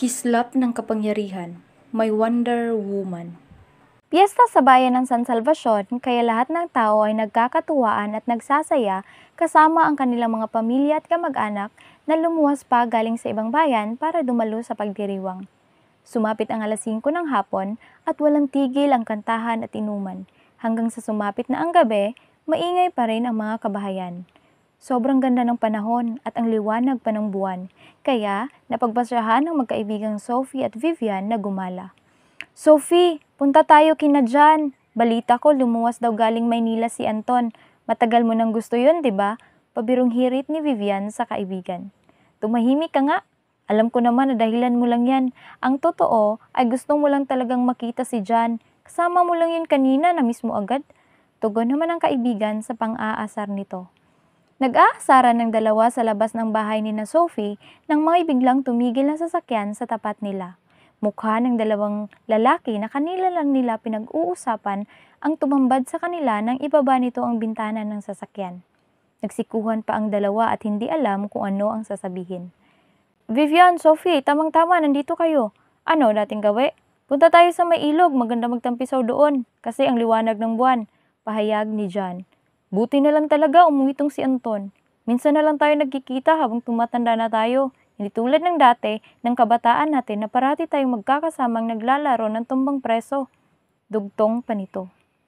Kislap ng kapangyarihan, may Wonder Woman. Piyesta sa bayan ng San Salvacion, kaya lahat ng tao ay nagkakatuwaan at nagsasaya kasama ang kanilang mga pamilya at kamag-anak na lumuwas pa galing sa ibang bayan para dumalo sa pagdiriwang. Sumapit ang alas 5 ng hapon at walang tigil ang kantahan at inuman. Hanggang sa sumapit na ang gabi, maingay pa rin ang mga kabahayan. Sobrang ganda ng panahon at ang liwanag pa ng buwan, kaya napagbasyahan ng magkaibigang Sophie at Vivian na gumala. Sophie, punta tayo kina Jan. Balita ko lumuwas daw galing Maynila si Anton. Matagal mo nang gusto yun, di ba? Pabirong hirit ni Vivian sa kaibigan. Tumahimik ka nga. Alam ko naman na dahilan mo lang yan. Ang totoo ay gusto mo lang talagang makita si Jan. Kasama mo lang yun kanina na mismo agad. Tugon naman ang kaibigan sa pang-aasar nito. Nag-aasaran ng dalawa sa labas ng bahay ni na Sophie nang may biglang tumigil na sasakyan sa tapat nila. Mukha ng dalawang lalaki na kanila lang nila pinag-uusapan ang tumambad sa kanila nang ibaba nito ang bintana ng sasakyan. Nagsikuhan pa ang dalawa at hindi alam kung ano ang sasabihin. Vivian, Sophie, tamang-tama, nandito kayo. Ano dating gawi? Punta tayo sa may ilog, maganda magtampisaw doon kasi ang liwanag ng buwan. Pahayag ni John. Buti na lang talaga umuwi tong si Anton. Minsan na lang tayo nagkikita habang tumatanda na tayo. Hindi tulad ng dati, ng kabataan natin na parati tayong magkakasamang naglalaro ng tumbang preso. Dugtong pa nito.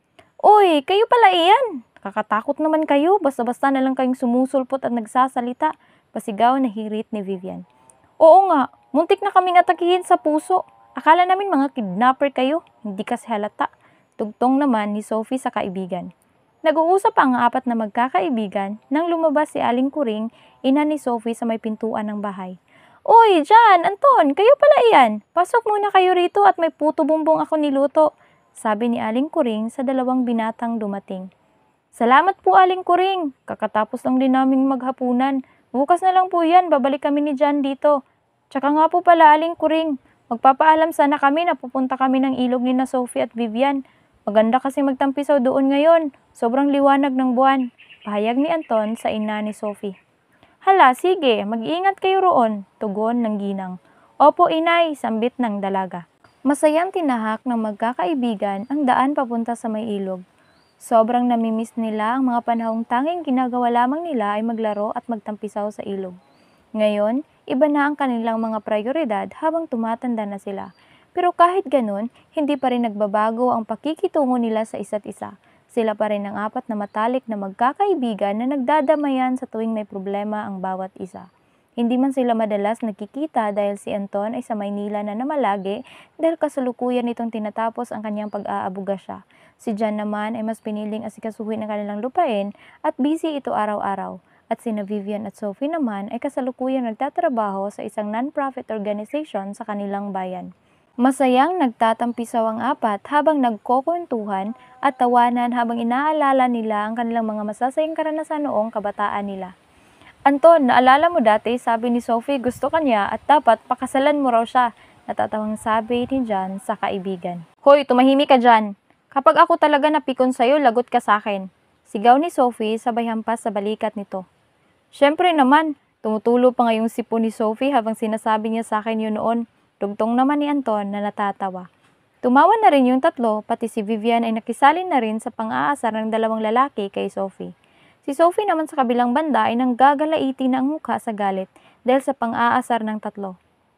Uy, kayo pala iyan! Kakatakot naman kayo, basta-basta na lang kayong sumusulpot at nagsasalita. Pasigaw na hirit ni Vivian. Oo nga, muntik na kaming atakihin sa puso. Akala namin mga kidnapper kayo, hindi kasi halata. Dugtong naman ni Sophie sa kaibigan. Nag-uusap ang apat na magkakaibigan nang lumabas si Aling Kuring, ina ni Sophie sa may pintuan ng bahay. Uy, Jan, Anton, kayo pala iyan. Pasok muna kayo rito at may puto bumbong ako niluto, sabi ni Aling Kuring sa dalawang binatang dumating. Salamat po, Aling Kuring. Kakatapos lang din naming maghapunan. Bukas na lang po yan, babalik kami ni Jan dito. Tsaka nga po pala, Aling Kuring, magpapaalam sana kami na pupunta kami ng ilog ni na Sophie at Vivian. Maganda kasi magtampisaw doon ngayon. Sobrang liwanag ng buwan. Pahayag ni Anton sa ina ni Sophie. Hala, sige, mag-iingat kayo roon, tugon ng ginang. Opo, inay, sambit ng dalaga. Masayang tinahak ng magkakaibigan ang daan papunta sa may ilog. Sobrang namimiss nila ang mga panahong tanging ginagawa lamang nila ay maglaro at magtampisaw sa ilog. Ngayon, iba na ang kanilang mga prioridad habang tumatanda na sila. Pero kahit ganun, hindi pa rin nagbabago ang pakikitungo nila sa isa't isa. Sila pa rin ang apat na matalik na magkakaibigan na nagdadamayan sa tuwing may problema ang bawat isa. Hindi man sila madalas nagkikita dahil si Anton ay sa Maynila na namalagi dahil kasalukuyan itong tinatapos ang kanyang pag-aabugasya. Si Jan naman ay mas piniling asikasuhin ang kanilang lupain at busy ito araw-araw. At sina Vivian at Sophie naman ay kasalukuyan nagtatrabaho sa isang non-profit organization sa kanilang bayan. Masayang nagtatampisaw ang apat habang nagkukwentuhan at tawanan habang inaalala nila ang kanilang mga masasayang karanasan noong kabataan nila. Anton, naalala mo dati, sabi ni Sophie gusto kanya at dapat pakasalan mo raw siya, natatawang sabi ni John sa kaibigan. Hoy, tumahimik ka dyan. Kapag ako talaga napikon sa'yo, lagot ka sa akin. Sigaw ni Sophie sabay hampas sa balikat nito. Siyempre naman, tumutulo pa ngayong sipon ni Sophie habang sinasabi niya sa akin yun noon. Tugtong naman ni Anton na natatawa. Tumawa na rin yung tatlo, pati si Vivian ay nakisalin na rin sa pang-aasar ng dalawang lalaki kay Sophie. Si Sophie naman sa kabilang banda ay nanggagalaiti na ang mukha sa galit dahil sa pang-aasar ng tatlo.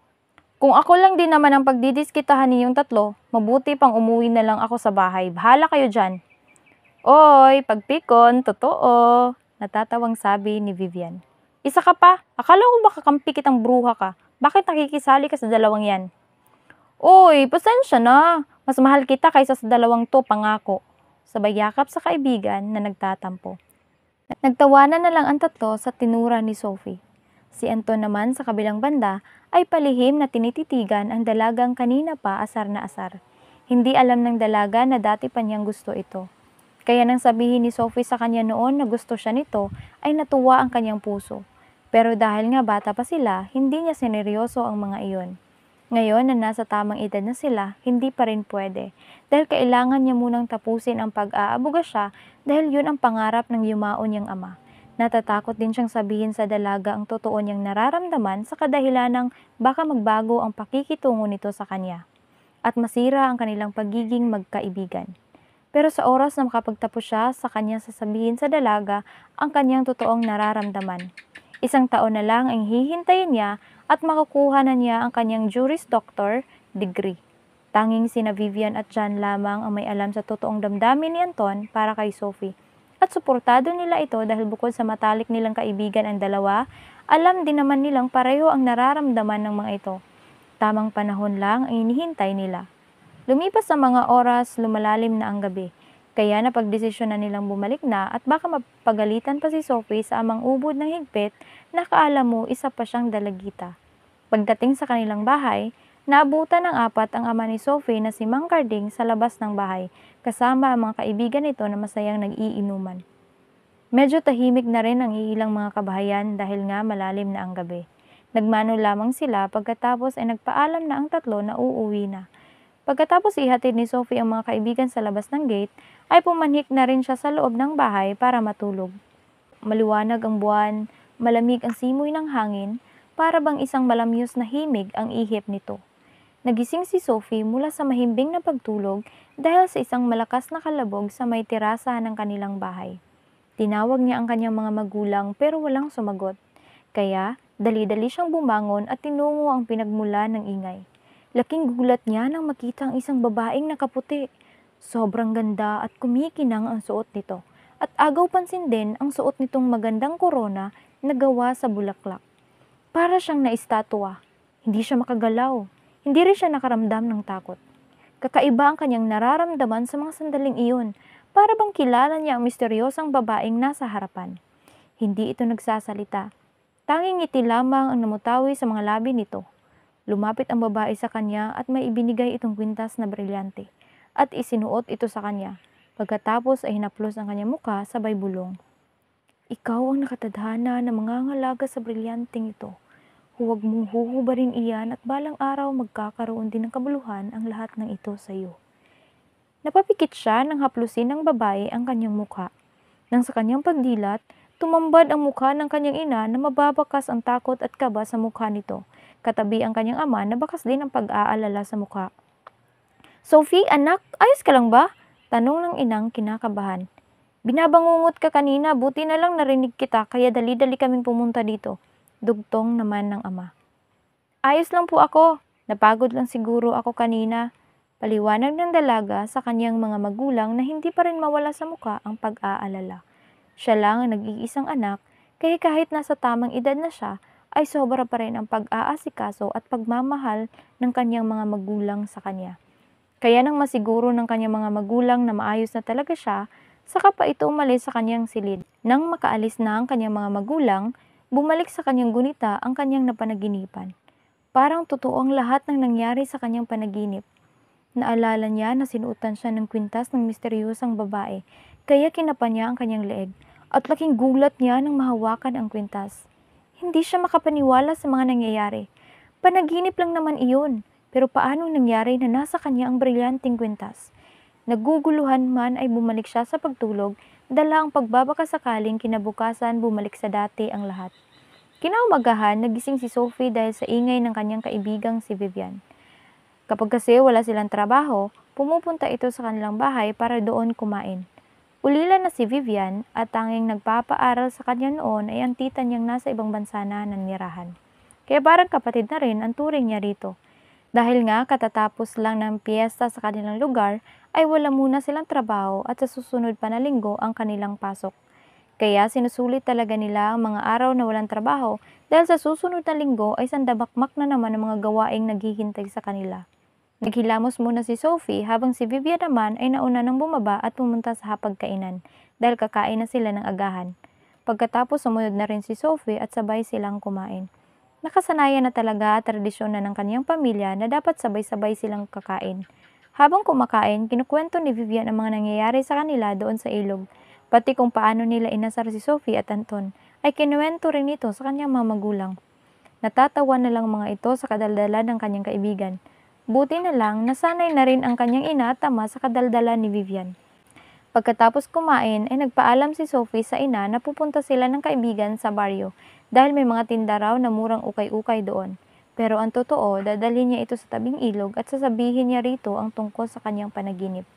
Kung ako lang din naman ang pagdidiskitahan ninyong tatlo, mabuti pang umuwi na lang ako sa bahay. Bahala kayo dyan. Oy, pagpikon, totoo, natatawang sabi ni Vivian. Isa ka pa, akala ko baka kampi kitang bruha ka. Bakit nakikisali ka sa dalawang yan? Uy, pasensya na. Mas mahal kita kaysa sa dalawang to, pangako. Sabay yakap sa kaibigan na nagtatampo. Nagtawanan na lang ang tatlo sa tinura ni Sophie. Si Anton naman sa kabilang banda ay palihim na tinititigan ang dalagang kanina pa asar na asar. Hindi alam ng dalaga na dati pa niyang gusto ito. Kaya nang sabihin ni Sophie sa kanya noon na gusto siya nito, ay natuwa ang kanyang puso. Pero dahil nga bata pa sila, hindi niya sineryoso ang mga iyon. Ngayon na nasa tamang edad na sila, hindi pa rin pwede. Dahil kailangan niya munang tapusin ang pag-aabuga siya dahil yun ang pangarap ng yumao niyang ama. Natatakot din siyang sabihin sa dalaga ang totoo niyang nararamdaman sa kadahilanang baka magbago ang pakikitungo nito sa kanya at masira ang kanilang pagiging magkaibigan. Pero sa oras na makapagtapos siya sa kanya sasabihin sa dalaga ang kanyang totoong nararamdaman. 1 taon na lang ang hihintayin niya at makukuha na niya ang kanyang Juris Doctor degree. Tanging sina Vivian at John lamang ang may alam sa totoong damdamin ni Anton para kay Sophie. At suportado nila ito dahil bukod sa matalik nilang kaibigan ang dalawa, alam din naman nilang pareho ang nararamdaman ng mga ito. Tamang panahon lang ang inihintay nila. Lumipas ang mga oras, lumalalim na ang gabi. Kaya napagdesisyon na nilang bumalik na at baka mapagalitan pa si Sophie sa amang ubod ng higpit na kaalam mo isa pa siyang dalagita. Pagdating sa kanilang bahay, naabutan ng 4 ang ama ni Sophie na si Mang Carding sa labas ng bahay, kasama ang mga kaibigan nito na masayang nag-iinuman. Medyo tahimik na rin ang iilang mga kabahayan dahil nga malalim na ang gabi. Nagmano lamang sila pagkatapos ay nagpaalam na ang tatlo na uuwi na. Pagkatapos ihatid ni Sophie ang mga kaibigan sa labas ng gate, ay pumanhik na rin siya sa loob ng bahay para matulog. Maliwanag ang buwan, malamig ang simoy ng hangin, para bang isang malamyos na himig ang ihip nito. Nagising si Sophie mula sa mahimbing na pagtulog dahil sa isang malakas na kalabog sa may terasa ng kanilang bahay. Tinawag niya ang kanyang mga magulang pero walang sumagot. Kaya, dali-dali siyang bumangon at tinungo ang pinagmula ng ingay. Laking gulat niya nang makita ang isang babaeng nakaputi. Sobrang ganda at kumikinang ang suot nito. At agaw pansin din ang suot nitong magandang korona na gawa sa bulaklak. Para siyang naistatwa. Hindi siya makagalaw. Hindi rin siya nakaramdam ng takot. Kakaiba ang kanyang nararamdaman sa mga sandaling iyon. Para bang kilala niya ang misteryosang babaeng nasa harapan. Hindi ito nagsasalita. Tanging ngiti lamang ang namutawi sa mga labi nito. Lumapit ang babae sa kanya at may ibinigay itong kwintas na brilyante. At isinuot ito sa kanya. Pagkatapos ay hinaplos ang kanyang mukha sabay bulong. Ikaw ang nakatadhana na mangangalaga sa brilyanteng ito. Huwag mong huhubarin iyan at balang araw magkakaroon din ng kabuluhan ang lahat ng ito sa iyo. Napapikit siya nang haplusin ng babae ang kanyang mukha. Nang sa kanyang pagdilat, tumambad ang mukha ng kanyang ina na mababakas ang takot at kaba sa mukha nito. Katabi ang kanyang ama na bakas din ang pag-aalala sa mukha. Sophie, anak, ayos ka lang ba? Tanong ng inang kinakabahan. Binabangungot ka kanina, buti na lang narinig kita kaya dali-dali kaming pumunta dito. Dugtong naman ng ama. Ayos lang po ako. Napagod lang siguro ako kanina. Paliwanag ng dalaga sa kanyang mga magulang na hindi pa rin mawala sa mukha ang pag-aalala. Siya lang ang nag-iisang anak, kaya kahit nasa tamang edad na siya, ay sobra pa rin ang pag-aasikaso at pagmamahal ng kanyang mga magulang sa kanya. Kaya nang masiguro ng kanyang mga magulang na maayos na talaga siya, saka pa ito umalis sa kanyang silid. Nang makaalis na ang kanyang mga magulang, bumalik sa kanyang gunita ang kanyang napanaginipan. Parang totoo ang lahat ng nangyari sa kanyang panaginip. Naalala niya na sinuotan siya ng kwintas ng misteryosang babae, kaya kinapa niya ang kanyang leeg, at laking gulat niya nang mahawakan ang kwintas. Hindi siya makapaniwala sa mga nangyayari. Panaginip lang naman iyon, pero paanong nangyari na nasa kanya ang brilyanteng kwintas? Naguguluhan man ay bumalik siya sa pagtulog, dala ang pagbabakasakaling kinabukasan bumalik sa dati ang lahat. Kinaumagahan, nagising si Sophie dahil sa ingay ng kanyang kaibigang si Vivian. Kapag kasi wala silang trabaho, pumupunta ito sa kanilang bahay para doon kumain. Ulila na si Vivian at tanging nagpapaaral sa kanya noon ay ang tita niyang nasa ibang bansa na nanirahan. Kaya parang kapatid na rin ang turing niya rito. Dahil nga katatapos lang ng piyesta sa kanilang lugar ay wala muna silang trabaho at sa susunod pa na linggo ang kanilang pasok. Kaya sinusulit talaga nila ang mga araw na walang trabaho dahil sa susunod na linggo ay sandabakmak na naman ang mga gawaing naghihintay sa kanila. Naghilamos muna si Sophie habang si Vivian naman ay nauna nang bumaba at pumunta sa hapagkainan dahil kakain na sila ng agahan. Pagkatapos sumunod na rin si Sophie at sabay silang kumain. Nakasanayan na talaga at tradisyon na ng kanyang pamilya na dapat sabay-sabay silang kakain. Habang kumakain, kinukwento ni Vivian ang mga nangyayari sa kanila doon sa ilog. Pati kung paano nila inasar si Sophie at Anton ay kinuwento rin ito sa kanyang mga magulang. Natatawa na lang mga ito sa kadaldalan ng kanyang kaibigan. Buti na lang nasanay na rin ang kanyang ina at ama sa kadaldalan ni Vivian. Pagkatapos kumain ay nagpaalam si Sophie sa ina na pupunta sila ng kaibigan sa baryo dahil may mga tinda raw na murang ukay-ukay doon. Pero ang totoo, dadalhin niya ito sa tabing ilog at sasabihin niya rito ang tungkol sa kanyang panaginip.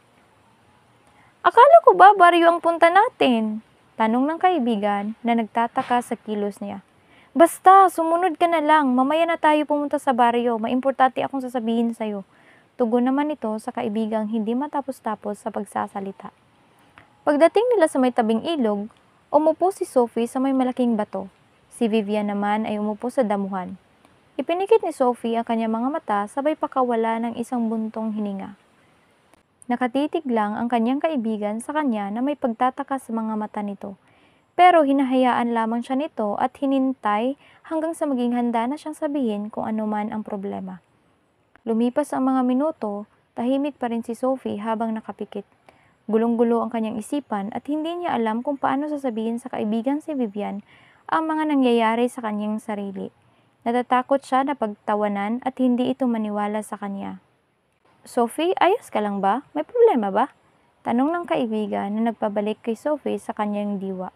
Akala ko ba baryo ang punta natin? Tanong ng kaibigan na nagtataka sa kilos niya. Basta, sumunod ka na lang. Mamaya na tayo pumunta sa baryo. Maimportante akong sasabihin sa'yo. Tugon naman ito sa kaibigang hindi matapos-tapos sa pagsasalita. Pagdating nila sa may tabing ilog, umupo si Sophie sa may malaking bato. Si Vivian naman ay umupo sa damuhan. Ipinikit ni Sophie ang kanyang mga mata sabay pakawala ng isang buntong hininga. Nakatitig lang ang kanyang kaibigan sa kanya na may pagtataka sa mga mata nito. Pero hinahayaan lamang siya nito at hinintay hanggang sa maging handa na siyang sabihin kung ano man ang problema. Lumipas ang mga minuto, tahimik pa rin si Sophie habang nakapikit. Gulong-gulo ang kanyang isipan at hindi niya alam kung paano sasabihin sa kaibigan si Vivian ang mga nangyayari sa kanyang sarili. Natatakot siya na pagtawanan at hindi ito maniwala sa kanya. Sophie, ayos ka lang ba? May problema ba? Tanong ng kaibigan na nagpabalik kay Sophie sa kanyang diwa.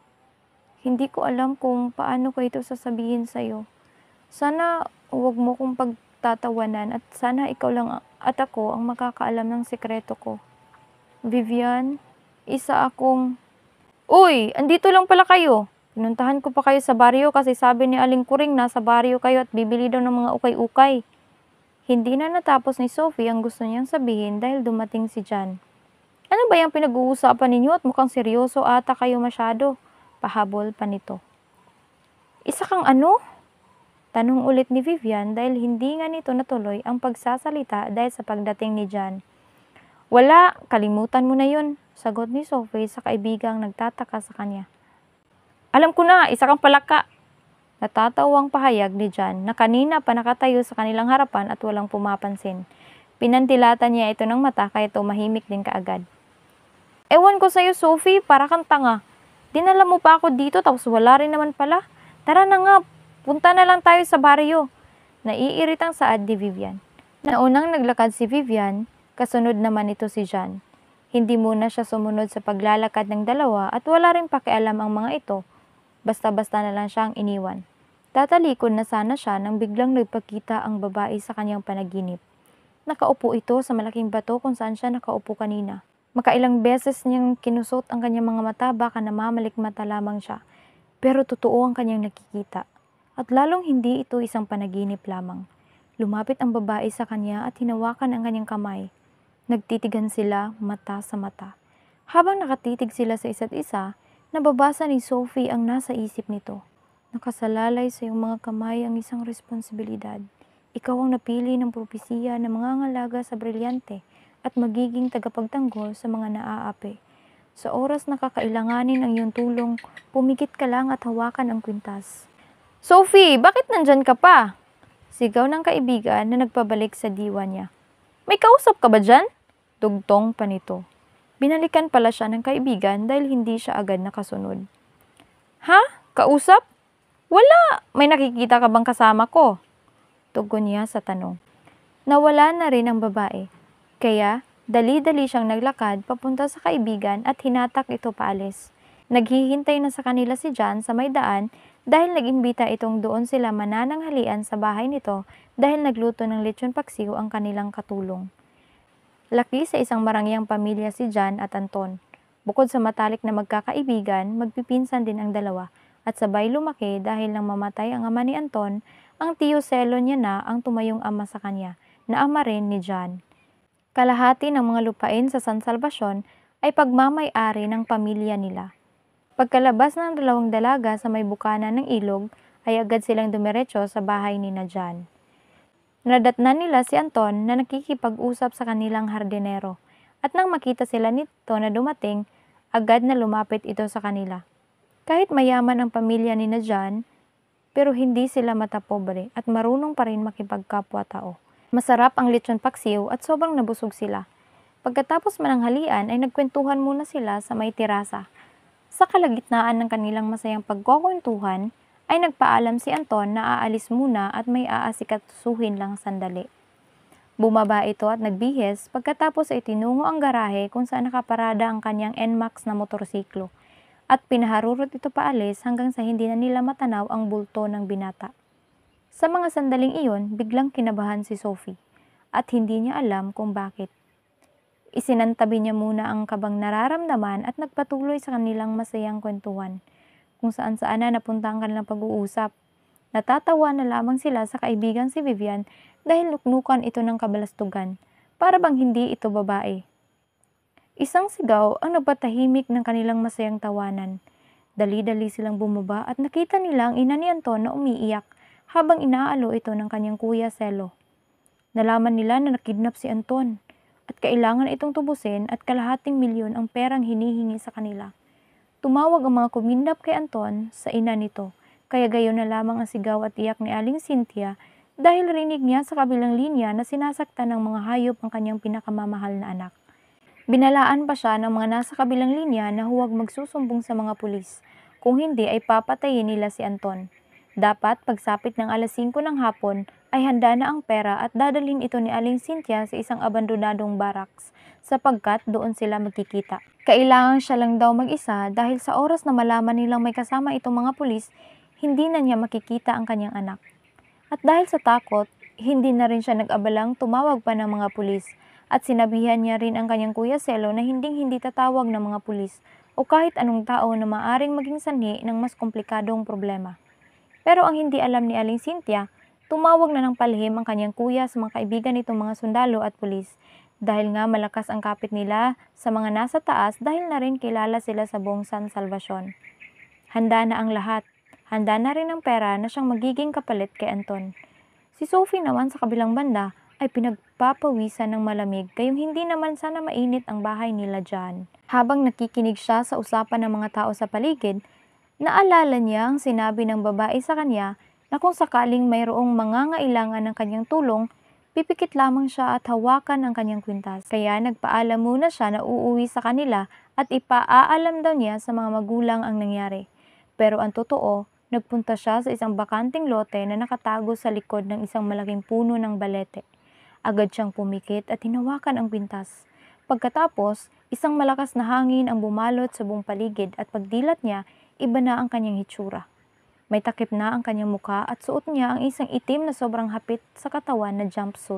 Hindi ko alam kung paano ko ito sasabihin sa'yo. Sana huwag mo kong pagtatawanan at sana ikaw lang at ako ang makakaalam ng sikreto ko. Vivian, isa akong... Uy, andito lang pala kayo. Pinuntahan ko pa kayo sa baryo kasi sabi ni Aling Kuring nasa baryo kayo at bibili daw ng mga ukay-ukay. Hindi na natapos ni Sophie ang gusto niyang sabihin dahil dumating si John. Ano ba yung pinag-uusapan ninyo at mukhang seryoso ata kayo masyado? Pahabol pa nito. Isa kang ano? Tanong ulit ni Vivian dahil hindi nga nito natuloy ang pagsasalita dahil sa pagdating ni John. Wala, kalimutan mo na yun, sagot ni Sophie sa kaibigang nagtataka sa kanya. Alam ko na, isa kang palaka. Natatawang pahayag ni John na kanina pa nakatayo sa kanilang harapan at walang pumapansin. Pinantilatan niya ito ng mata kaya tumahimik din kaagad. Ewan ko sa'yo, Sophie, para kang tanga. Dinala mo pa ako dito tapos wala rin naman pala. Tara na nga, punta na lang tayo sa baryo. Naiiritang saad ni Vivian. Naunang naglakad si Vivian, kasunod naman ito si John. Hindi muna siya sumunod sa paglalakad ng dalawa at wala rin pakialam ang mga ito. Basta-basta na lang siyang iniwan. Tatalikod na sana siya nang biglang nagpakita ang babae sa kanyang panaginip. Nakaupo ito sa malaking bato kung saan siya nakaupo kanina. Makailang beses niyang kinusot ang kanyang mga mata baka namamalikmata lamang siya. Pero totoo ang kanyang nakikita. At lalong hindi ito isang panaginip lamang. Lumapit ang babae sa kanya at hinawakan ang kanyang kamay. Nagtitigan sila mata sa mata. Habang nakatitig sila sa isa't isa, nababasa ni Sophie ang nasa isip nito. Nakasalalay sa iyong mga kamay ang isang responsibilidad. Ikaw ang napili ng propesiya na mangangalaga sa brilyante at magiging tagapagtanggol sa mga naaapi. Sa oras na kakailanganin ang iyong tulong, pumikit ka lang at hawakan ang kwintas. Sophie, bakit nandyan ka pa? Sigaw ng kaibigan na nagpabalik sa diwa niya. May kausap ka ba dyan? Dugtong pa nito. Binalikan pala siya ng kaibigan dahil hindi siya agad nakasunod. Ha? Kausap? Wala! May nakikita ka bang kasama ko? Tugon niya sa tanong. Nawala na rin ang babae. Kaya, dali-dali siyang naglakad papunta sa kaibigan at hinatak ito paalis. Naghihintay na sa kanila si John sa may daan dahil nag-imbita itong doon sila manananghalian sa bahay nito dahil nagluto ng lechon paksiw ang kanilang katulong. Laki sa isang marangyang pamilya si John at Anton. Bukod sa matalik na magkakaibigan, magpipinsan din ang dalawa at sabay lumaki dahil nang mamatay ang ama ni Anton, ang tiyo Selo niya na ang tumayong ama sa kanya, na ama rin ni John. Kalahati ng mga lupain sa San Salvacion ay pagmamay-ari ng pamilya nila. Pagkalabas ng dalawang dalaga sa may bukana ng ilog, ay agad silang dumiretso sa bahay ni na John. Nadatnan nila si Anton na nakikipag-usap sa kanilang hardinero at nang makita sila nito na dumating, agad na lumapit ito sa kanila. Kahit mayaman ang pamilya ni na John, pero hindi sila matapobre at marunong pa rin makipagkapwa-tao. Masarap ang lechon paksiw at sobrang nabusog sila. Pagkatapos mananghalian ay nagkwentuhan muna sila sa may terasa. Sa kalagitnaan ng kanilang masayang pagkukwentuhan, ay nagpaalam si Anton na aalis muna at may aasikatusuhin lang sandali. Bumaba ito at nagbihis pagkatapos ay tinungo ang garahe kung saan nakaparada ang kanyang NMAX na motorsiklo at pinaharurot ito paalis hanggang sa hindi na nila matanaw ang bulto ng binata. Sa mga sandaling iyon, biglang kinabahan si Sophie at hindi niya alam kung bakit. Isinantabi niya muna ang kabang nararamdaman at nagpatuloy sa kanilang masayang kwentuhan kung saan na napunta ang kanilang pag-uusap. Natatawa na lamang sila sa kaibigan si Vivian dahil nuknukan ito ng kabalastugan, para bang hindi ito babae. Isang sigaw ang nagpatahimik ng kanilang masayang tawanan. Dali-dali silang bumaba at nakita nila ang ina ni Anton na umiiyak habang inaalo ito ng kanyang kuya Selo. Nalaman nila na nakidnap si Anton at kailangan itong tubusin at kalahating milyon ang perang hinihingi sa kanila. Tumawag ang mga kumidnap kay Anton sa ina nito, kaya gayon na lamang ang sigaw at iyak ni Aling Cynthia dahil rinig niya sa kabilang linya na sinasaktan ng mga hayop ang kanyang pinakamamahal na anak. Binalaan pa siya ng mga nasa kabilang linya na huwag magsusumbong sa mga pulis, kung hindi ay papatayin nila si Anton. Dapat pagsapit ng alas 5 ng hapon ay handa na ang pera at dadalhin ito ni Aling Cynthia sa isang abandonadong barracks sapagkat doon sila magkikita. Kailangan siya lang daw mag-isa dahil sa oras na malaman nilang may kasama itong mga pulis, hindi na niya makikita ang kanyang anak. At dahil sa takot, hindi na rin siya nag-abalang tumawag pa ng mga pulis at sinabihan niya rin ang kanyang kuya Selo na hindi tatawag ng mga pulis o kahit anong tao na maaring maging sanhi ng mas komplikadong problema. Pero ang hindi alam ni Aling Cynthia, tumawag na ng palihim ang kanyang kuya sa mga kaibigan nitong mga sundalo at pulis dahil nga malakas ang kapit nila sa mga nasa taas dahil na rin kilala sila sa buong San Salvacion. Handa na ang lahat. Handa na rin ang pera na siyang magiging kapalit kay Anton. Si Sophie naman sa kabilang banda ay pinagpapawisan ng malamig gayong hindi naman sana mainit ang bahay nila dyan. Habang nakikinig siya sa usapan ng mga tao sa paligid, naalala niya ang sinabi ng babae sa kanya na kung sakaling mayroong mangangailangan ng kanyang tulong, pipikit lamang siya at hawakan ang kanyang kwintas. Kaya nagpaalam muna siya na uuwi sa kanila at ipaaalam daw niya sa mga magulang ang nangyari. Pero ang totoo, nagpunta siya sa isang bakanting lote na nakatago sa likod ng isang malaking puno ng balete. Agad siyang pumikit at hinawakan ang kwintas. Pagkatapos, isang malakas na hangin ang bumalot sa buong paligid at pagdilat niya, iba na ang kanyang hitsura. May takip na ang kanyang muka at suot niya ang isang itim na sobrang hapit sa katawan na jumpsuit.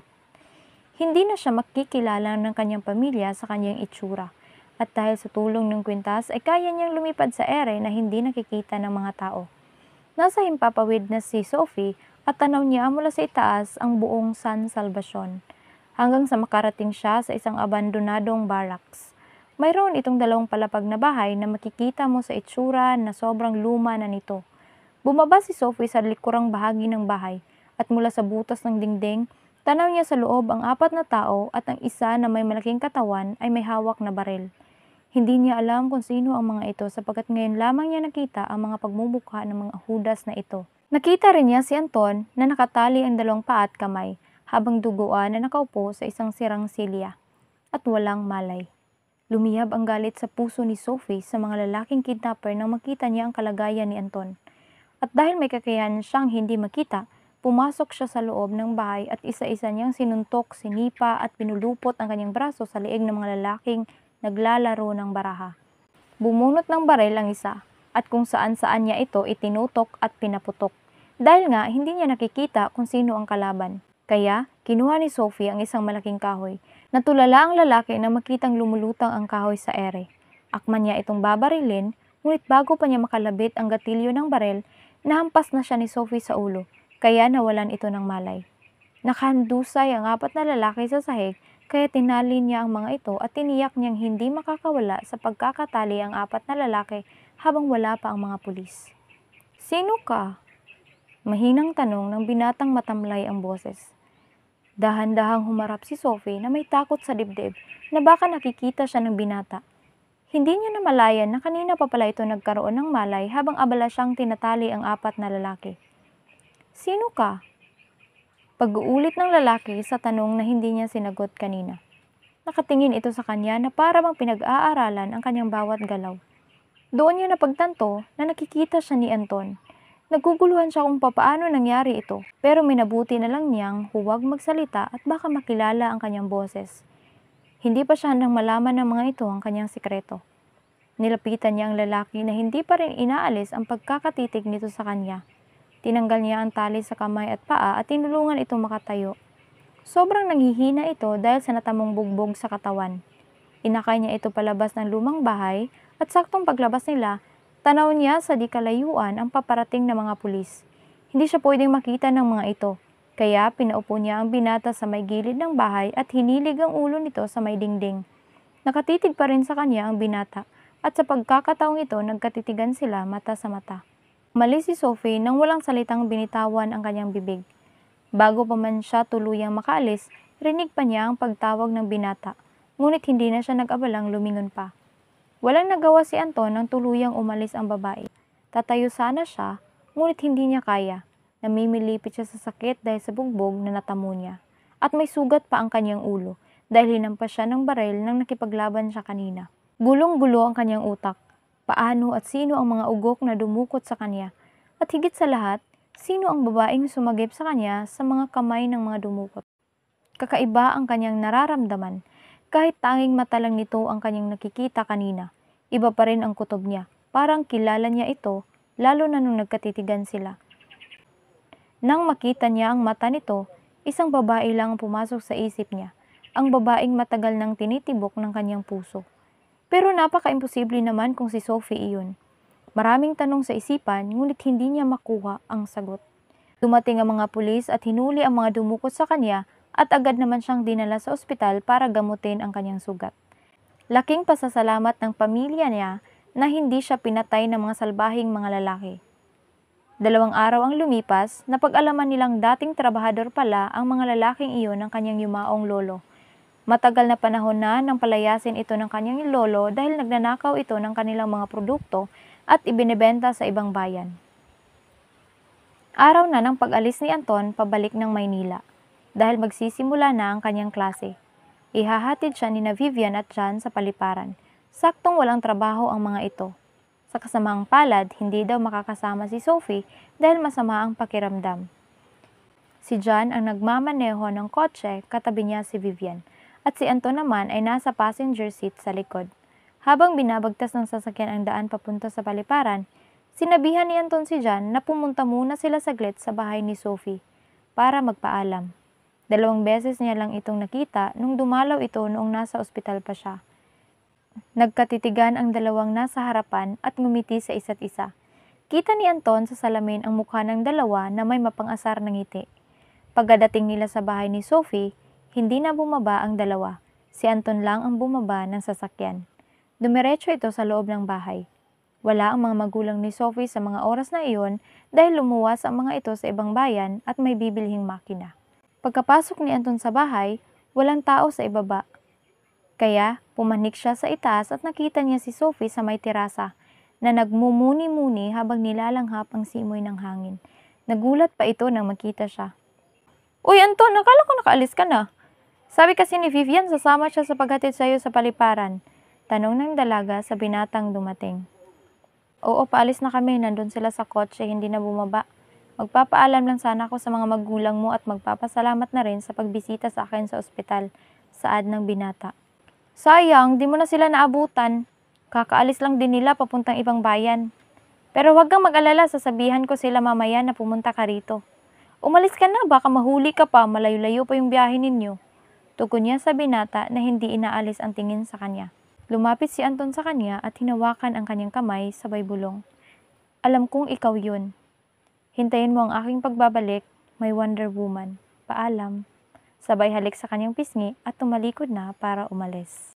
Hindi na siya makikilala ng kanyang pamilya sa kanyang itsura. At dahil sa tulong ng kwintas ay kaya niyang lumipad sa ere na hindi nakikita ng mga tao. Nasa himpapawid na si Sophie at tanaw niya mula sa itaas ang buong San Salvacion hanggang sa makarating siya sa isang abandonadong barracks. Mayroon itong 2 palapag na bahay na makikita mo sa itsura na sobrang luma na nito. Bumaba si Sophie sa likurang bahagi ng bahay at mula sa butas ng dingding, tanaw niya sa loob ang 4 na tao at ang isa na may malaking katawan ay may hawak na baril. Hindi niya alam kung sino ang mga ito sapagkat ngayon lamang niya nakita ang mga pagmumukha ng mga hudas na ito. Nakita rin niya si Anton na nakatali ang 2 paa at kamay habang duguan na nakaupo sa isang sirang silya at walang malay. Lumiyab ang galit sa puso ni Sophie sa mga lalaking kidnapper nang makita niya ang kalagayan ni Anton. At dahil may kakayahan siyang hindi makita, pumasok siya sa loob ng bahay at isa-isa niyang sinuntok, sinipa at pinulupot ang kanyang braso sa liig ng mga lalaking naglalaro ng baraha. Bumunot ng baril ang isa at kung saan-saan niya ito itinutok at pinaputok. Dahil nga hindi niya nakikita kung sino ang kalaban. Kaya kinuha ni Sophie ang isang malaking kahoy. Natulala ang lalaki na makitang lumulutang ang kahoy sa ere. Akman niya itong babarilin, ngunit bago pa niya makalabit ang gatilyo ng baril, nahampas na siya ni Sophie sa ulo, kaya nawalan ito ng malay. Nakahandusay ang 4 na lalaki sa sahig, kaya tinali niya ang mga ito at tiniyak niyang hindi makakawala sa pagkakatali ang 4 na lalaki habang wala pa ang mga pulis. "Sino ka?" Mahinang tanong ng binatang matamlay ang boses. Dahan-dahang humarap si Sophie na may takot sa dibdib na baka nakikita siya ng binata. Hindi niya namalayan na kanina pa pala ito nagkaroon ng malay habang abala siyang tinatali ang 4 na lalaki. "Sino ka?" Pag-uulit ng lalaki sa tanong na hindi niya sinagot kanina. Nakatingin ito sa kanya na para bang pinag-aaralan ang kanyang bawat galaw. Doon niya napagtanto na nakikita siya ni Anton. Naguguluhan siya kung papaano nangyari ito, pero minabuti na lang niyang huwag magsalita at baka makilala ang kanyang boses. Hindi pa siya handang malaman ng mga ito ang kanyang sikreto. Nilapitan niya ang lalaki na hindi pa rin inaalis ang pagkakatitig nito sa kanya. Tinanggal niya ang tali sa kamay at paa at tinulungan itong makatayo. Sobrang nanghihina ito dahil sa natamong bugbog sa katawan. Inakay niya ito palabas ng lumang bahay at saktong paglabas nila, tanaw niya sa di kalayuan ang paparating na mga pulis. Hindi siya pwedeng makita ng mga ito, kaya pinaupo niya ang binata sa may gilid ng bahay at hinilig ang ulo nito sa may dingding. Nakatitig pa rin sa kanya ang binata at sa pagkakataong ito nagkatitigan sila mata sa mata. Umalis si Sophie nang walang salitang binitawan ang kanyang bibig. Bago pa man siya tuluyang makaalis, rinig pa niya ang pagtawag ng binata, ngunit hindi na siya nag-abalang lumingon pa. Walang nagawa si Anton nang tuluyang umalis ang babae. Tatayo sana siya, ngunit hindi niya kaya. Namimilipit siya sa sakit dahil sa bugbog na natamo niya. At may sugat pa ang kanyang ulo dahil hinampas siya ng baril nang nakipaglaban siya kanina. Gulong-gulo ang kanyang utak. Paano at sino ang mga ugok na dumukot sa kanya? At higit sa lahat, sino ang babaeng sumagip sa kanya sa mga kamay ng mga dumukot? Kakaiba ang kanyang nararamdaman. Kahit tanging mata lang nito ang kanyang nakikita kanina, iba pa rin ang kutob niya. Parang kilala niya ito, lalo na nung nagkatitigan sila. Nang makita niya ang mata nito, isang babae lang ang pumasok sa isip niya. Ang babaeng matagal nang tinitibok ng kanyang puso. Pero napaka-imposible naman kung si Sophie iyon. Maraming tanong sa isipan, ngunit hindi niya makuha ang sagot. Dumating ang mga pulis at hinuli ang mga dumukot sa kanya at agad naman siyang dinala sa ospital para gamutin ang kanyang sugat. Laking pasasalamat ng pamilya niya na hindi siya pinatay ng mga salbahing mga lalaki. 2 araw ang lumipas, napag-alaman nilang dating trabahador pala ang mga lalaking iyon ng kanyang yumaong lolo. Matagal na panahon na nang palayasin ito ng kanyang lolo dahil nagnanakaw ito ng kanilang mga produkto at ibinebenta sa ibang bayan. Araw na ng pag-alis ni Anton pabalik ng Maynila dahil magsisimula na ang kanyang klase. Ihahatid siya ni Vivian at John sa paliparan. Saktong walang trabaho ang mga ito. Sa kasamang palad, hindi daw makakasama si Sophie dahil masama ang pakiramdam. Si John ang nagmamaneho ng kotse, katabi niya si Vivian, at si Anton naman ay nasa passenger seat sa likod. Habang binabagtas ng sasakyan ang daan papunta sa paliparan, sinabihan ni Anton si John na pumunta muna sila saglit sa bahay ni Sophie para magpaalam. 2 beses niya lang itong nakita nung dumalaw ito noong nasa ospital pa siya. Nagkatitigan ang dalawang nasa harapan at ngumiti sa isa't isa. Kita ni Anton sa salamin ang mukha ng dalawa na may mapang-asar na ngiti. Pagdating nila sa bahay ni Sophie, hindi na bumaba ang dalawa. Si Anton lang ang bumaba ng sasakyan. Dumiretso ito sa loob ng bahay. Wala ang mga magulang ni Sophie sa mga oras na iyon dahil lumuwas ang mga ito sa ibang bayan at may bibilhing makina. Pagkapasok ni Anton sa bahay, walang tao sa ibaba. Kaya pumanik siya sa itaas at nakita niya si Sophie sa may terasa na nagmumuni-muni habang nilalanghap ang simoy ng hangin. Nagulat pa ito nang makita siya. "Uy Anton, akala ko nakaalis ka na. Sabi kasi ni Vivian sasama siya sa paghatid sa iyo sa paliparan." Tanong ng dalaga sa binatang dumating. "Oo, paalis na kami. Nandun sila sa kotse, hindi na bumaba. Magpapaalam lang sana ako sa mga magulang mo at magpapasalamat na rin sa pagbisita sa akin sa ospital." Saad ng binata. "Sayang, di mo na sila naabutan. Kakaalis lang din nila papuntang ibang bayan. Pero huwag kang mag-alala, sasabihan ko sila mamaya na pumunta ka rito. Umalis ka na, baka mahuli ka pa, malayo-layo pa yung biyahe ninyo." Tugon niya sa binata na hindi inaalis ang tingin sa kanya. Lumapit si Anton sa kanya at hinawakan ang kanyang kamay sabay bulong. "Alam kong ikaw yun. Hintayin mo ang aking pagbabalik, my Wonder Woman. Paalam." Sabay halik sa kanyang pisngi at tumalikod na para umalis.